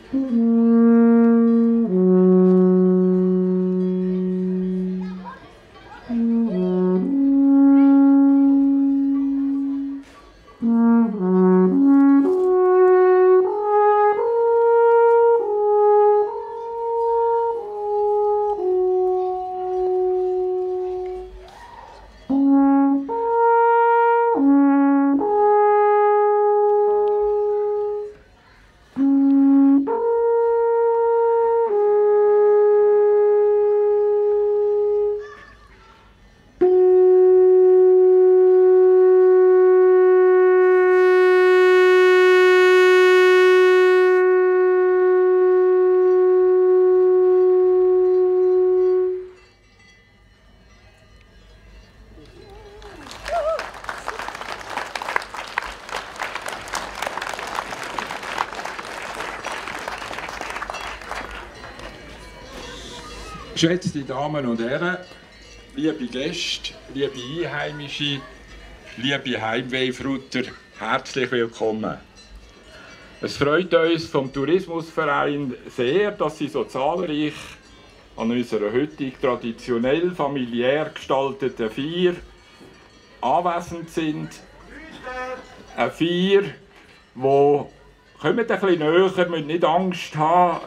Geschätzte Damen und Herren, liebe Gäste, liebe Einheimische, liebe Heimwehfrutter, herzlich willkommen. Es freut uns vom Tourismusverein sehr, dass Sie so zahlreich an unserer heutigen traditionell familiär gestalteten Feier anwesend sind. Eine Feier, wo kommt ein bisschen näher, müsst nicht Angst haben.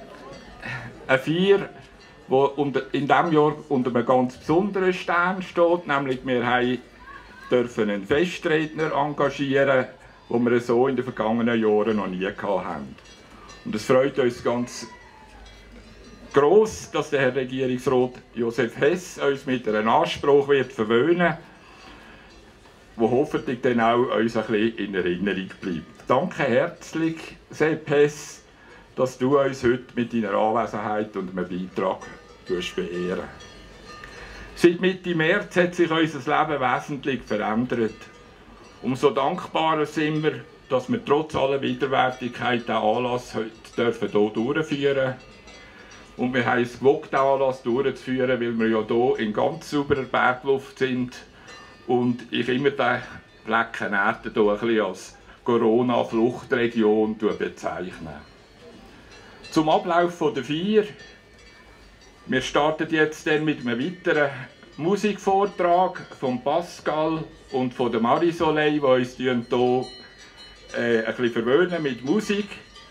Eine Feier, die in diesem Jahr unter einem ganz besonderen Stern steht, nämlich wir dürfen einen Festredner engagieren, den wir so in den vergangenen Jahren noch nie hatten. Und es freut uns ganz gross, dass der Herr Regierungsrat Josef Hess uns mit einem Anspruch wird verwöhnen, der hoffentlich dann auch uns ein bisschen in Erinnerung bleibt. Danke herzlich, Sepp Hess, dass du uns heute mit deiner Anwesenheit und einem Beitrag beehren. Seit Mitte März hat sich unser Leben wesentlich verändert. Umso dankbarer sind wir, dass wir trotz aller Widerwärtigkeit diesen Anlass heute hier durchführen dürfen. Und wir haben es gewagt, diesen Anlass durchzuführen, weil wir ja hier in ganz sauberer Bergluft sind und ich immer den Flecken Erde hier ein bisschen als Corona-Fluchtregion bezeichne. Zum Ablauf der Feier. Wir starten jetzt dann mit einem weiteren Musikvortrag von Pascal und von der Marie-Soleil, die uns hier ein bisschen verwöhnen mit Musik.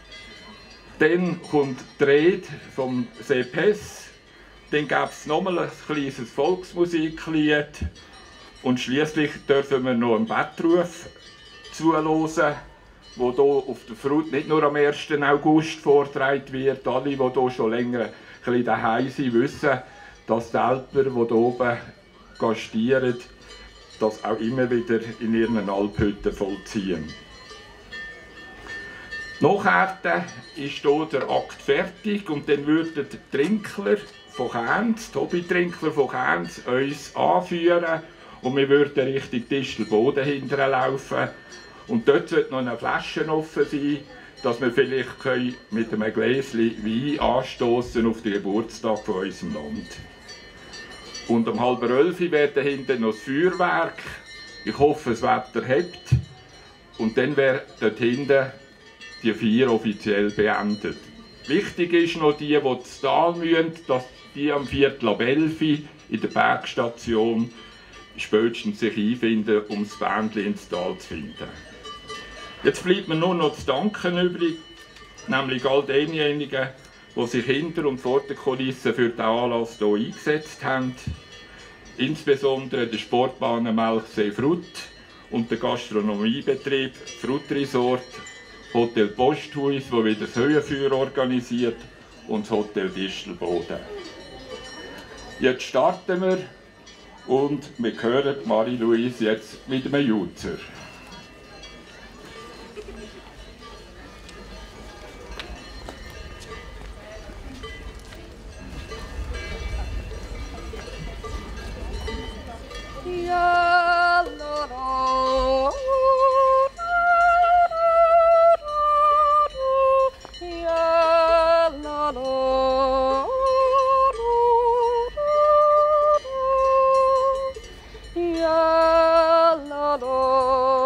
Dann kommt die Rede vom Sepp Hess. Dann gibt es nochmal ein kleines Volksmusiklied. Und schließlich dürfen wir noch einen Bettruf zuhören, der hier auf der Frut nicht nur am 1. August vorgetragen wird. Alle, die hier schon länger daheim sind, wissen, dass die Älter, die hier oben gastieren, das auch immer wieder in ihren Alphütten vollziehen. Nachher ist hier der Akt fertig und dann würden die Trinkler von Kenz, die Hobbytrinkler von Kenz, uns anführen und wir würden Richtung Distelboden hinterher laufen. Und dort sollte noch eine Flasche offen sein, dass wir vielleicht mit einem Gläschen Wein anstoßen auf den Geburtstag von unserem Land. Und um 10:30 wäre hinten noch das Feuerwerk. Ich hoffe, das Wetter hebt. Und dann wäre dort hinten die Feier offiziell beendet. Wichtig ist noch die ins Tal müssen, dass die am 11:15 in der Bergstation spätestens sich einfinden, um das Bändchen ins Tal zu finden. Jetzt bleibt mir nur noch zu danken übrig, nämlich all denjenigen, die sich hinter und vor der Kulisse für den Anlass hier eingesetzt haben. Insbesondere der Sportbahnen Melchsee Frut und der Gastronomiebetrieb Frut Resort, Hotel Posthuis, das wieder das Höhenfeuer organisiert, und das Hotel Distelboden. Jetzt starten wir und wir hören Marie-Louise jetzt mit einem Juzer. La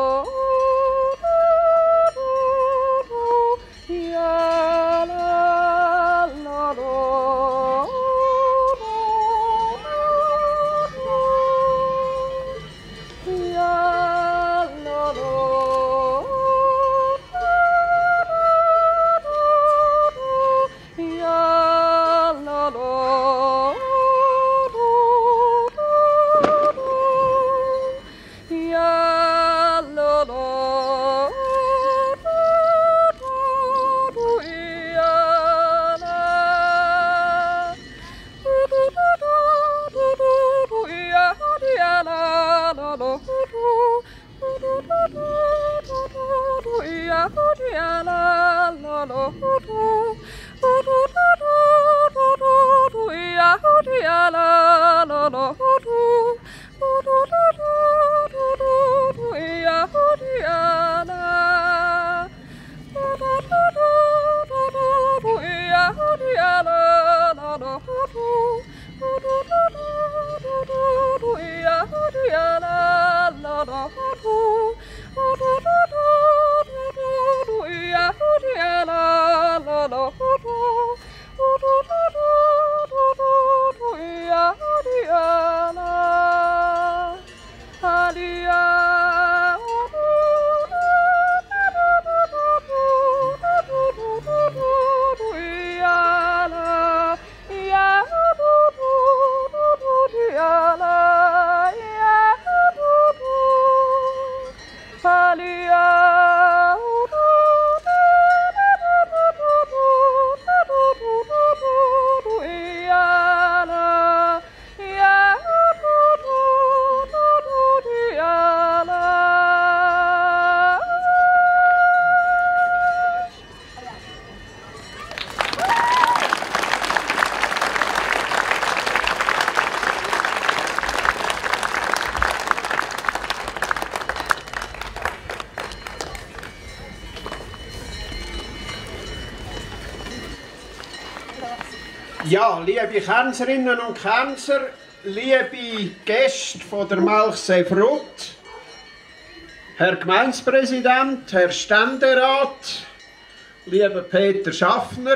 Ja, liebe Känzerinnen und Känzer, liebe Gäste von der Melchsee Frutt, Herr Gemeindepräsident, Herr Ständerat, lieber Peter Schaffner,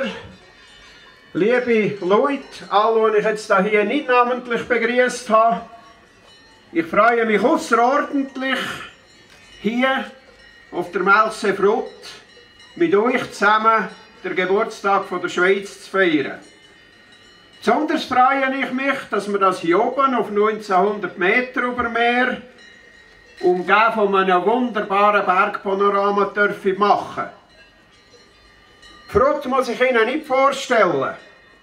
liebe Leute, alle, die ich jetzt hier nicht namentlich begrüßt habe, ich freue mich außerordentlich, hier auf der Melchsee Frutt mit euch zusammen den Geburtstag von der Schweiz zu feiern. Besonders freue ich mich, dass wir das hier oben auf 1900 Meter über Meer, umgeben von einem wunderbaren Bergpanorama, dürfen machen. Die Frutt muss ich Ihnen nicht vorstellen.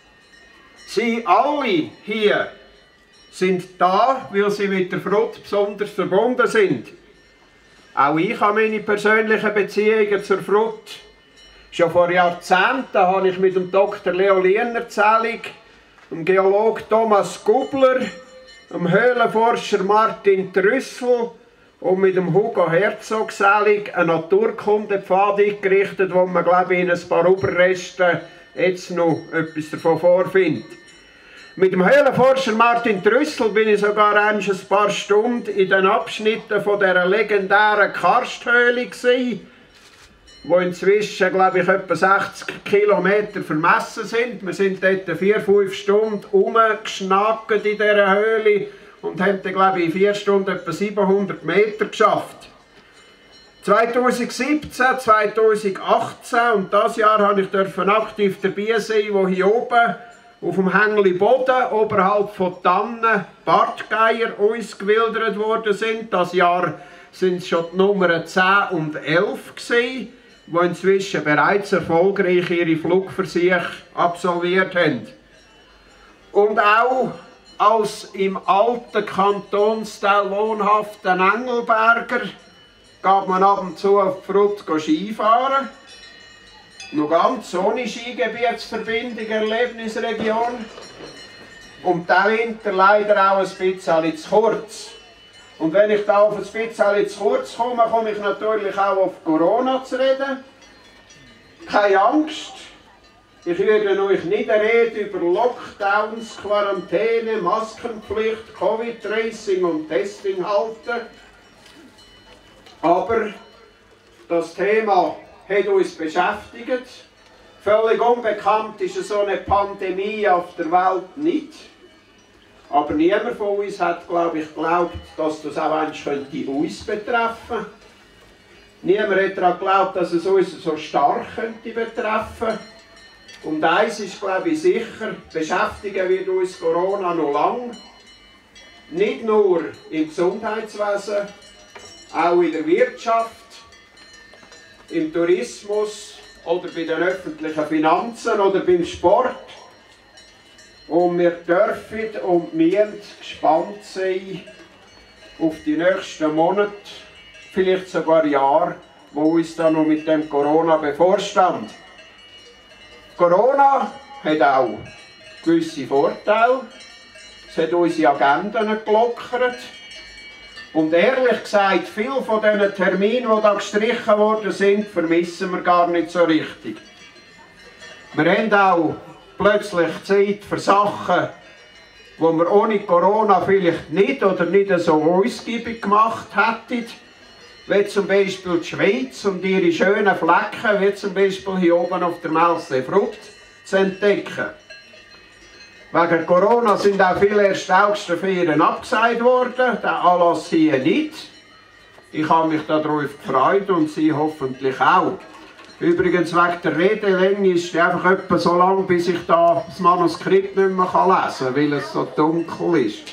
Sie alle hier sind da, weil sie mit der Frutt besonders verbunden sind. Auch ich habe meine persönlichen Beziehungen zur Frutt. Schon vor Jahrzehnten habe ich mit dem Dr. Leo Lienerzellig, dem Geologen Thomas Gubler, dem Höhlenforscher Martin Trüssel und mit dem Hugo Herzog selig einen Naturkundepfad eingerichtet, wo man, glaube ich, in ein paar Überresten jetzt noch etwas davon vorfindet. Mit dem Höhlenforscher Martin Trüssel bin ich sogar ein paar Stunden in den Abschnitten von dieser legendären Karsthöhle gewesen, wo inzwischen, glaube ich, etwa 60 Kilometer vermessen sind. Wir sind dort 4-5 Stunden rumgeschnackt in dieser Höhle und haben dann, glaube ich, in 4 Stunden etwa 700 Meter geschafft. 2017, 2018 und dieses Jahr durfte ich aktiv dabei sein, wo hier oben auf dem Hängli Boden, oberhalb von Tannen, Bartgeier uns gewildert worden sind. Das Jahr sind es schon die Nummern 10 und 11 gewesen, die inzwischen bereits erfolgreich ihre Flugversuche absolviert haben. Und auch als im alten Kantonsteil wohnhaften Engelberger geht man ab und zu auf die Frutt Skifahren. Noch ganz ohne Skigebietsverbindung, Erlebnisregion. Und der Winter leider auch ein bisschen zu kurz. Und wenn ich da auf ein bisschen zu kurz komme, komme ich natürlich auch auf Corona zu reden. Keine Angst, ich werde euch nicht reden über Lockdowns, Quarantäne, Maskenpflicht, Covid-Tracing und Testing halten. Aber das Thema hat uns beschäftigt. Völlig unbekannt ist so eine Pandemie auf der Welt nicht. Aber niemand von uns hat, glaube ich, geglaubt, dass das auch uns betreffen könnte. Niemand hat daran geglaubt, dass es uns so stark betreffen könnte. Und eins ist, glaube ich, sicher, beschäftigen wird uns Corona noch lange. Nicht nur im Gesundheitswesen, auch in der Wirtschaft, im Tourismus oder bei den öffentlichen Finanzen oder beim Sport. Und wir dürfen und müssen gespannt sein auf die nächsten Monate, vielleicht sogar Jahre, wo uns da noch mit dem Corona bevorstand. Corona hat auch gewisse Vorteile. Es hat unsere Agenden gelockert. Und ehrlich gesagt, viele von diesen Terminen, die da gestrichen worden sind, vermissen wir gar nicht so richtig. Wir haben auch plötzlich Zeit für Sachen, die wir ohne Corona vielleicht nicht oder nicht so ausgiebig gemacht hätten. Wie zum Beispiel die Schweiz und ihre schönen Flecken, wie zum Beispiel hier oben auf der Melchsee-Frutt, zu entdecken. Wegen Corona sind auch viele Erstaugsterferien abgesagt worden, der Anlass hier nicht. Ich habe mich darauf gefreut und Sie hoffentlich auch. Übrigens, wegen der Redelänge ist es einfach etwa so lang, bis ich da das Manuskript nicht mehr lesen kann, weil es so dunkel ist.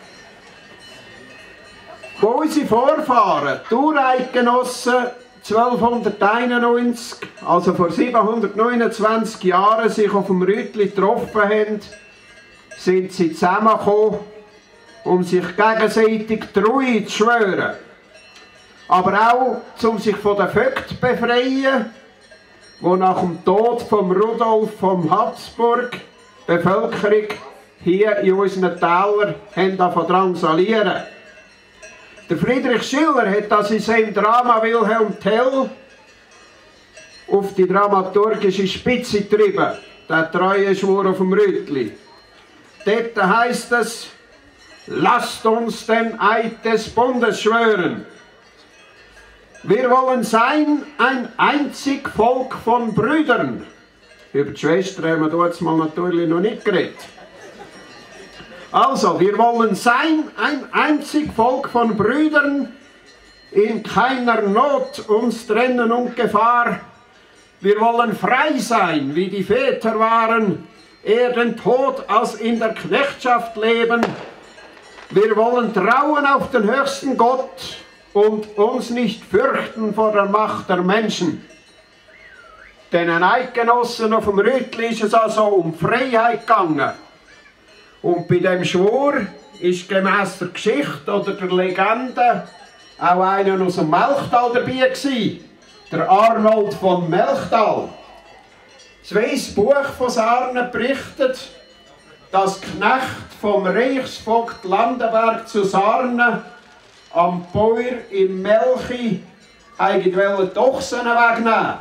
Wo unsere Vorfahren, die Ureidgenossen, 1291, also vor 729 Jahren, sich auf dem Rütli getroffen haben, sind sie zusammengekommen, um sich gegenseitig Treue zu schwören. Aber auch, um sich von den Vögten zu befreien, die nach dem Tod von Rudolf von Habsburg die Bevölkerung hier in unseren Tälern haben drangsalieren. Der Friedrich Schiller hat das in seinem Drama Wilhelm Tell auf die dramaturgische Spitze getrieben, der treue Schwur auf dem Rütli. Dort heißt es: Lasst uns den Eid des Bundes schwören. Wir wollen sein ein einzig Volk von Brüdern. Über die Schwestern haben wir dort mal natürlich noch nicht geredet. Also, wir wollen sein ein einzig Volk von Brüdern, in keiner Not uns trennen und Gefahr. Wir wollen frei sein, wie die Väter waren, eher den Tod als in der Knechtschaft leben. Wir wollen trauen auf den höchsten Gott und uns nicht fürchten vor der Macht der Menschen. Den Eidgenossen auf dem Rütli ist es also um Freiheit gegangen. Und bei dem Schwur ist gemäss der Geschichte oder der Legende auch einer aus dem Melchtal dabei gewesen, der Arnold von Melchtal. Das Weiße Buch von Sarnen berichtet, dass Knecht vom Reichsvogt Landenberg zu Sarnen am Bäuer im Melchi eigentlich die Ochsen wegnehmen.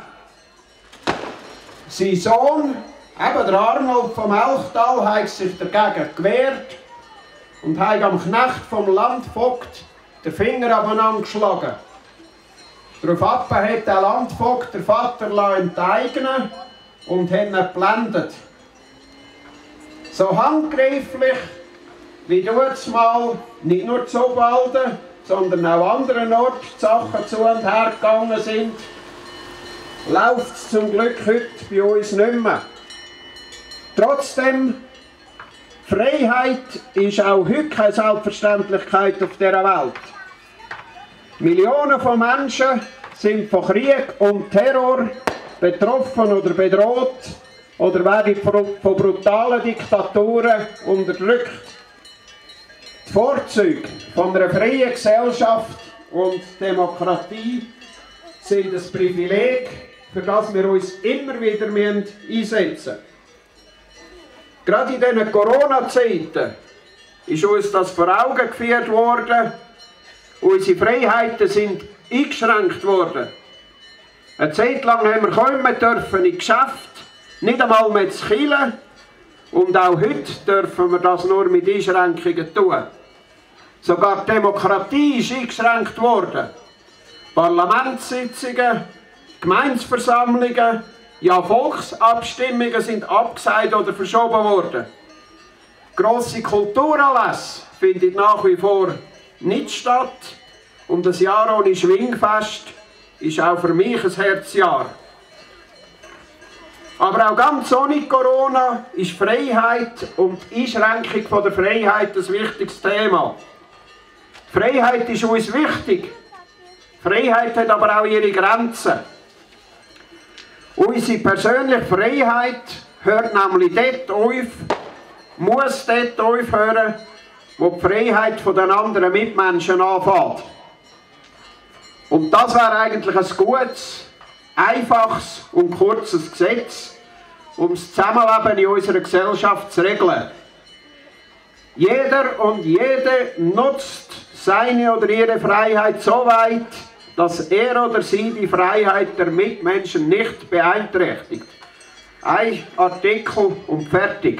Sein Sohn, eben der Arnold vom Melchtal, hat sich dagegen gewehrt und hat am Knecht vom Landvogt den Finger abeinander geschlagen. Daraufhin hat der Landvogt den Vater enteignen und hat ihn geblendet. So handgreiflich, wie dort mal nicht nur zu Obwalden, sondern auch anderen Orten die Sachen zu und her gegangen sind, läuft es zum Glück heute bei uns nicht mehr. Trotzdem, Freiheit ist auch heute keine Selbstverständlichkeit auf dieser Welt. Millionen von Menschen sind von Krieg und Terror betroffen oder bedroht oder werden von brutalen Diktaturen unterdrückt. Die Vorzüge von einer freien Gesellschaft und Demokratie sind ein Privileg, für das wir uns immer wieder einsetzen müssen. Gerade in diesen Corona-Zeiten ist uns das vor Augen geführt worden. Unsere Freiheiten sind eingeschränkt worden. Eine Zeit lang haben wir kommen dürfen in Geschäft, nicht einmal mit Kirche. Und auch heute dürfen wir das nur mit Einschränkungen tun. Sogar die Demokratie ist eingeschränkt worden. Parlamentssitzungen, Gemeindeversammlungen, ja Volksabstimmungen sind abgesagt oder verschoben worden. Grosse Kulturanlässe finden nach wie vor nicht statt. Und ein Jahr ohne Schwingfest ist auch für mich ein Herzjahr. Aber auch ganz ohne Corona ist Freiheit und die Einschränkung von der Freiheit ein wichtiges Thema. Freiheit ist uns wichtig. Freiheit hat aber auch ihre Grenzen. Unsere persönliche Freiheit hört nämlich dort auf, muss dort aufhören, wo die Freiheit der anderen Mitmenschen anfängt. Und das wäre eigentlich ein gutes, einfaches und kurzes Gesetz, um das Zusammenleben in unserer Gesellschaft zu regeln. Jeder und jede nutzt seine oder ihre Freiheit so weit, dass er oder sie die Freiheit der Mitmenschen nicht beeinträchtigt. Ein Artikel und fertig.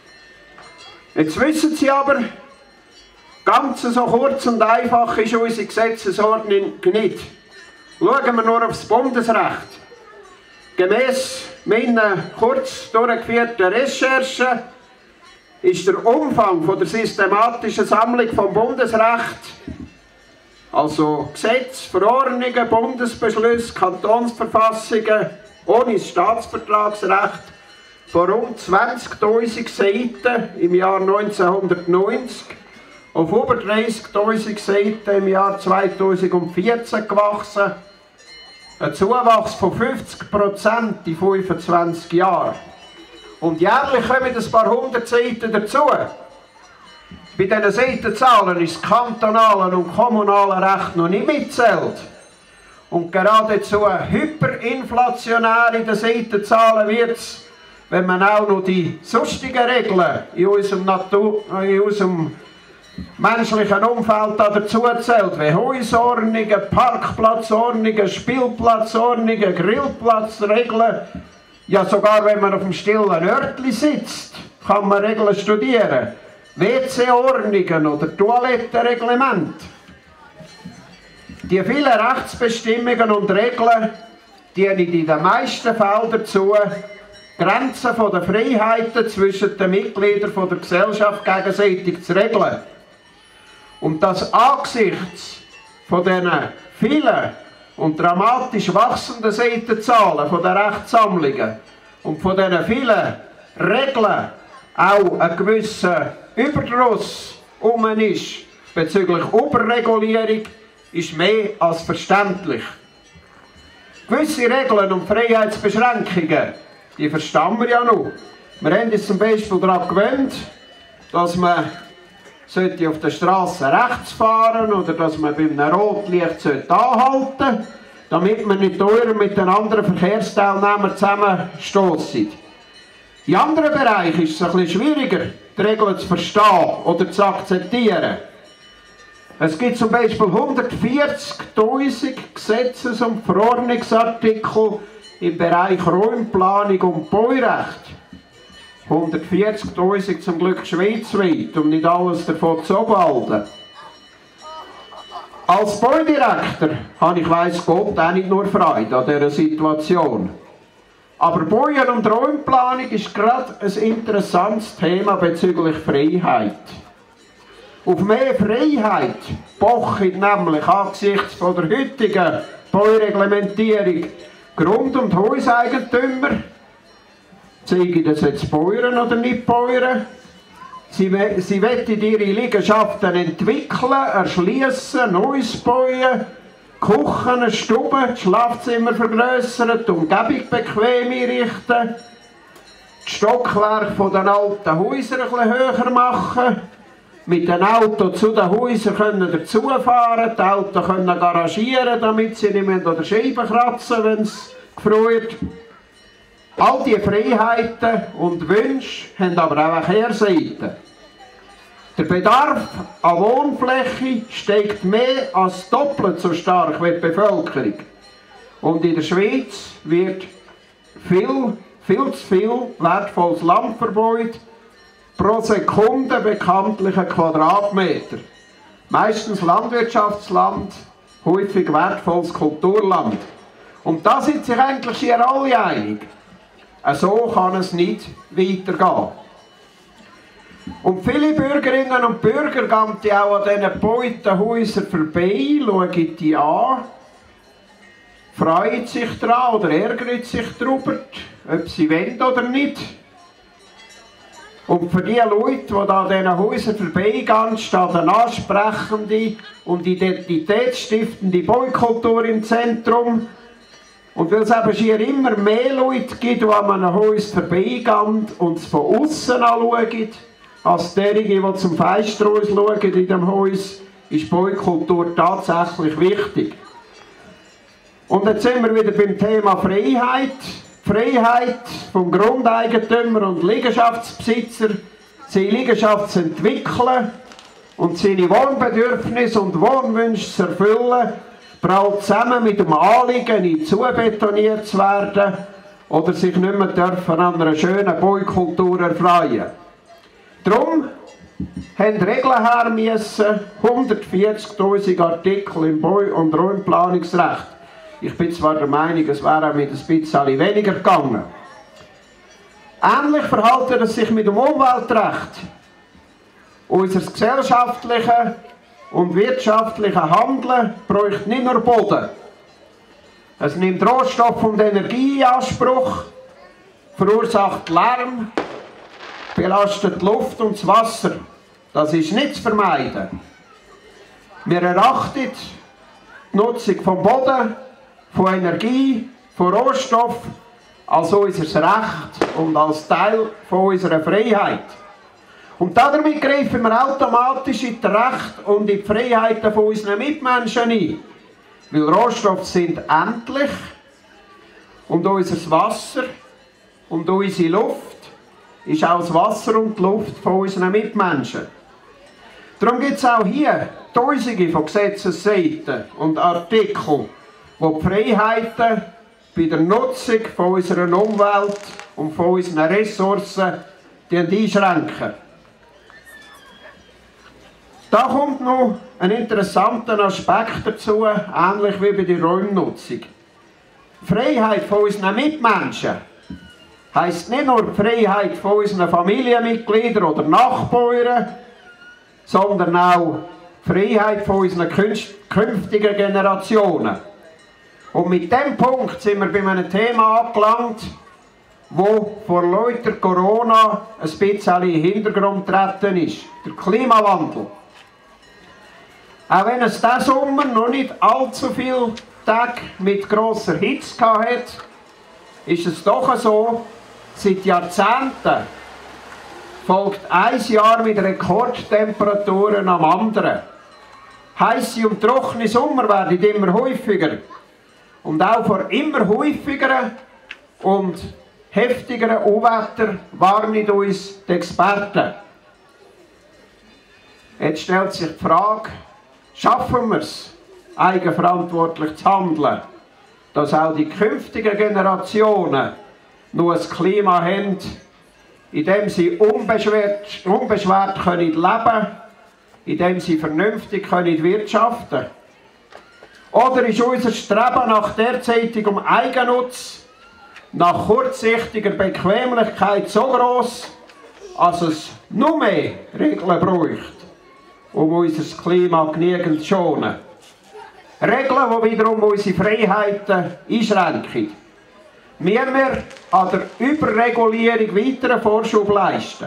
Jetzt wissen Sie aber, ganz so kurz und einfach ist unsere Gesetzesordnung nicht. Schauen wir nur aufs Bundesrecht. Gemäss meiner kurz durchgeführten Recherchen ist der Umfang von der systematischen Sammlung vom Bundesrecht, also Gesetze, Verordnungen, Bundesbeschlüsse, Kantonsverfassungen ohne Staatsvertragsrecht, von rund 20.000 Seiten im Jahr 1990 auf über 30.000 Seiten im Jahr 2014 gewachsen. Ein Zuwachs von 50% in 25 Jahren. Und jährlich kommen ein paar hundert Seiten dazu. Bei diesen Seitenzahlen ist das kantonale und kommunale Recht noch nicht mitzählt. Und geradezu hyperinflationär in den Seitenzahlen wird es, wenn man auch noch die sonstigen Regeln in unserem menschlichen Umfeld dazu zählt, wie Hausordnungen, Parkplatzordnungen, Spielplatzordnungen, Grillplatzregeln. Ja, sogar wenn man auf dem stillen Örtli sitzt, kann man Regeln studieren. WC-Ordnungen oder Toilettenreglement. Die vielen Rechtsbestimmungen und Regeln dienen in den meisten Fällen dazu, Grenzen der Freiheiten zwischen den Mitgliedern der Gesellschaft gegenseitig zu regeln. Und das angesichts von diesen vielen und dramatisch wachsenden Seitenzahlen der Rechtssammlungen und von diesen vielen Regeln auch ein gewisser Überdruss ist bezüglich Überregulierung, ist mehr als verständlich. Gewisse Regeln und Freiheitsbeschränkungen, die verstehen wir ja noch. Wir haben uns zum Beispiel daran gewöhnt, dass man auf der Straße rechts fahren oder dass man bei einem Rotlicht anhalten sollte, damit man nicht mit den anderen Verkehrsteilnehmern zusammenstösst. In anderen Bereichen ist es ein bisschen schwieriger, die Regeln zu verstehen oder zu akzeptieren. Es gibt zum Beispiel 140.000 Gesetzes- und Verordnungsartikel im Bereich Raumplanung und Baurecht. 140.000 zum Glück schweizweit, um nicht alles davon zu behalten. Als Baudirektor habe ich, weiss Gott, auch nicht nur Freude an dieser Situation. Aber Bauen und Raumplanung ist gerade ein interessantes Thema bezüglich Freiheit. Auf mehr Freiheit pochen nämlich angesichts von der heutigen Baureglementierung Grund- und Hauseigentümer. Zeigen das jetzt Bauern oder nicht Bauern? Sie wollen ihre Liegenschaften entwickeln, erschließen, Neues bauen, Küchen, Stuben, Schlafzimmer vergrössern, die Umgebung bequem einrichten, das Stockwerk der alten Häuser ein bisschen höher machen, mit dem Auto zu den Häusern dazufahren, die Autos können garagieren, damit sie nicht mehr an der Scheibe kratzen, wenn es gefriert. All diese Freiheiten und Wünsche haben aber auch eine Kehrseite. Der Bedarf an Wohnfläche steigt mehr als doppelt so stark wie die Bevölkerung. Und in der Schweiz wird viel zu viel wertvolles Land verbaut, pro Sekunde bekanntlich ein Quadratmeter. Meistens Landwirtschaftsland, häufig wertvolles Kulturland. Und da sind sich eigentlich hier alle einig. So kann es nicht weitergehen. Und viele Bürgerinnen und Bürger gehen auch an diesen gebauten Häusern vorbei, schauen die an, freuen sich daran oder ärgern sich darüber, ob sie wollen oder nicht. Und für die Leute, die an diesen Häusern vorbeigehen, steht eine ansprechende und identitätsstiftende Baukultur im Zentrum. Und weil es eben schier immer mehr Leute gibt, die an einem Haus vorbeigehen und es von außen anschauen, als derjenige, die zum Fenster schauen in diesem Haus, ist Baukultur tatsächlich wichtig. Und jetzt sind wir wieder beim Thema Freiheit. die Freiheit vom Grundeigentümer und Liegenschaftsbesitzer, seine Liegenschaft zu entwickeln und seine Wohnbedürfnisse und Wohnwünsche zu erfüllen, braucht zusammen mit dem Anliegen, nicht zubetoniert zu werden oder sich nicht mehr dürfen an einer schönen Baukultur erfreuen. Darum haben Regeln her müssen, 140'000 Artikel im Bau- und Raumplanungsrecht. Ich bin zwar der Meinung, es wäre auch mit ein bisschen weniger gegangen. Ähnlich verhält es sich mit dem Umweltrecht. Unser gesellschaftliches und wirtschaftliches Handeln bräuchte nicht nur Boden. Es nimmt Rohstoff und Energie in Anspruch, verursacht Lärm, belastet die Luft und das Wasser. Das ist nicht zu vermeiden. Wir erachten die Nutzung von Boden, von Energie, von Rohstoff als unser Recht und als Teil von unserer Freiheit. Und damit greifen wir automatisch in die Rechte und in die Freiheiten von unseren Mitmenschen ein. Weil Rohstoffe sind endlich und unser Wasser und unsere Luft ist auch das Wasser und die Luft von unseren Mitmenschen. Darum gibt es auch hier Tausende von Gesetzesseiten und Artikel, die die Freiheiten bei der Nutzung von unserer Umwelt und von unseren Ressourcen einschränken. Da kommt noch ein interessanter Aspekt dazu, ähnlich wie bei der Raumnutzung. Die Freiheit von unseren Mitmenschen heisst nicht nur die Freiheit von unseren Familienmitgliedern oder Nachbarn, sondern auch die Freiheit von unseren künftigen Generationen. Und mit diesem Punkt sind wir bei einem Thema angelangt, wo vor lauter Corona ein bisschen in den Hintergrund getreten ist. Der Klimawandel. Auch wenn es diesen Sommer noch nicht allzu viele Tage mit grosser Hitze hatte, ist es doch so, seit Jahrzehnten folgt ein Jahr mit Rekordtemperaturen am anderen. Heisse und trockene Sommer werden immer häufiger. Und auch vor immer häufigeren und heftigeren Unwetter warnen uns die Experten. Jetzt stellt sich die Frage, schaffen wir es, eigenverantwortlich zu handeln, dass auch die künftigen Generationen nur ein Klima haben, in dem sie unbeschwert können leben, in dem sie vernünftig können wirtschaften. Oder ist unser Streben nach derzeitigem Eigennutz, nach kurzsichtiger Bequemlichkeit so gross, dass es noch mehr Regeln braucht, um unser Klima genügend zu schonen? Regeln, die wiederum unsere Freiheiten einschränken. Müssen wir an der Überregulierung weiteren Vorschub leisten?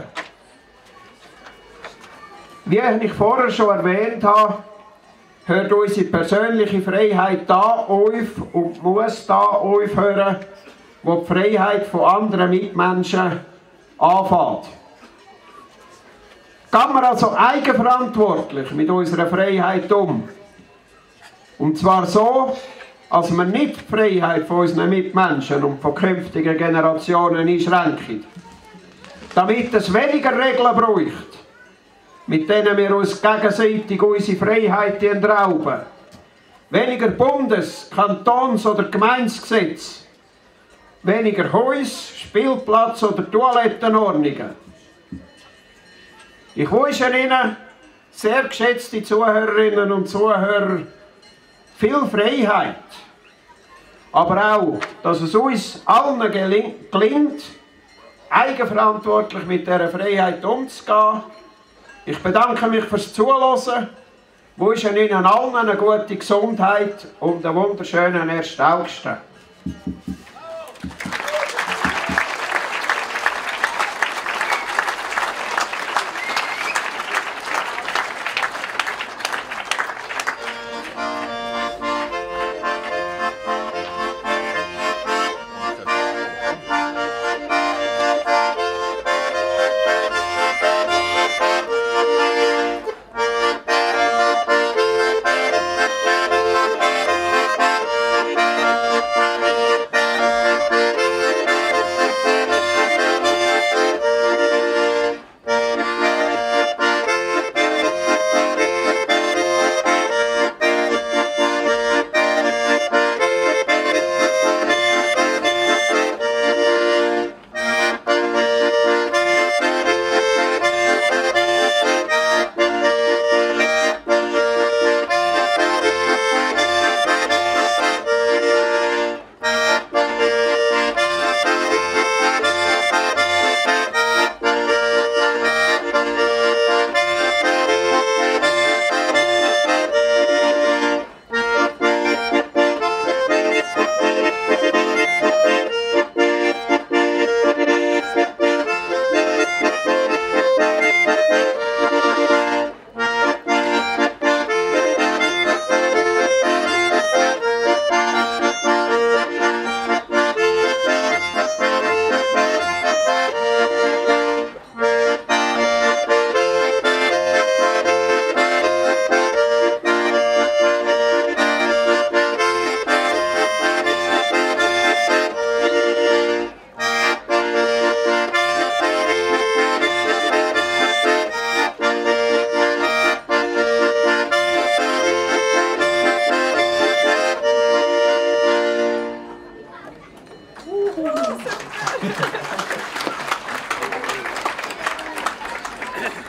Wie ich vorher schon erwähnt habe, hört unsere persönliche Freiheit da auf und muss da aufhören, wo die Freiheit von anderen Mitmenschen anfängt. Gehen wir also eigenverantwortlich mit unserer Freiheit um. Und zwar so, als wir nicht die Freiheit von unseren Mitmenschen und von künftigen Generationen einschränken. Damit es weniger Regeln braucht, mit denen wir uns gegenseitig unsere Freiheit entrauben. Weniger Bundes-, Kantons- oder Gemeindegesetze. Weniger Haus-, Spielplatz- oder Toilettenordnungen. Ich wünsche Ihnen, sehr geschätzte Zuhörerinnen und Zuhörer, viel Freiheit. Aber auch, dass es uns allen gelingt, eigenverantwortlich mit dieser Freiheit umzugehen. Ich bedanke mich fürs Zuhören, wünsche Ihnen allen eine gute Gesundheit und einen wunderschönen 1. August.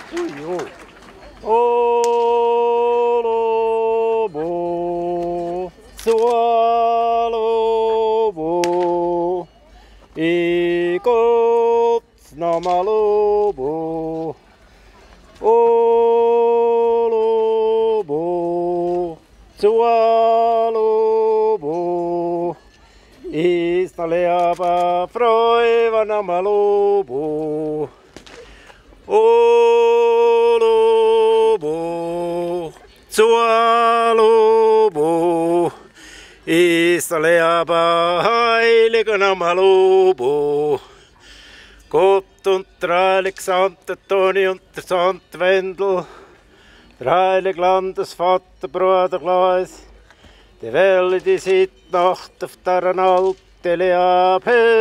Olobo, sualobo, ikots namalobo. Olobo, sualobo, istaleaba froiva namalobo. Olobo, sualobo, istaleaba heiliga namalobo. Gott und der heilige Sankt Antoni und der Sankt Wendel, der heilige Landesvater, Bruder Klaus, die Welle, die seit Nacht auf deren Alp, die Lea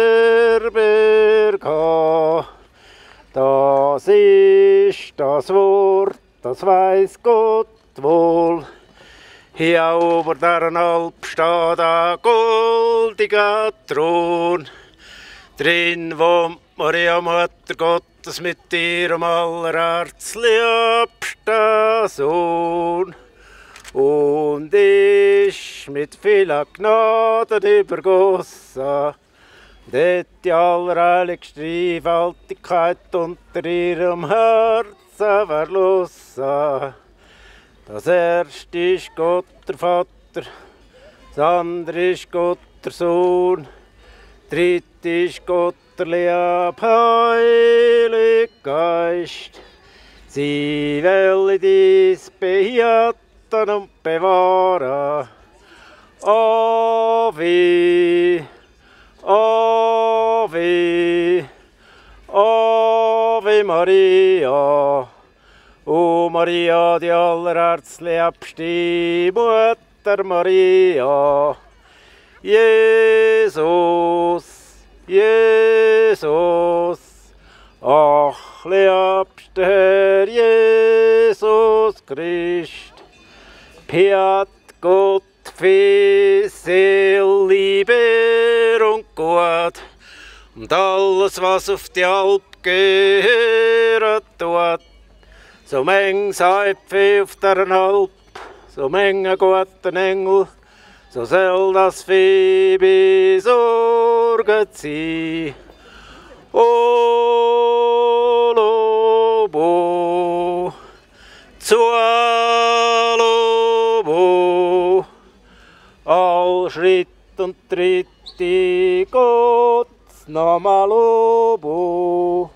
Herberga. Das ist das Wort, das weiß Gott wohl. Hier über deren Alp steht ein goldiger Thron, drin wohnt Maria, Mutter Gottes, mit ihrem allerherzliebsten Sohn. Und ist mit vieler Gnade übergossen, dort die allerheiligste Dreifaltigkeit unter ihrem Herzen verlossen. Das erste ist Gott der Vater, das andere ist Gott der Sohn, das dritte ist Gott der liebe Heilige Geist. Sie will dies behüten und bewahren. Ave, Ave, Ave Maria. O Maria, die allerherzliebste Mutter Maria. Jesus, Jesus, ach, liebster Herr Jesus Christ, Piat Gott für Seele, Liebe und Gut und alles, was auf die Alp gehört tut. So Menge Seife auf der Alp, so Menge guten Engel, so soll das Vieh besorgt sein. Olobo, zualobo, all Schritt und Tritt in Gottes Namen lobo.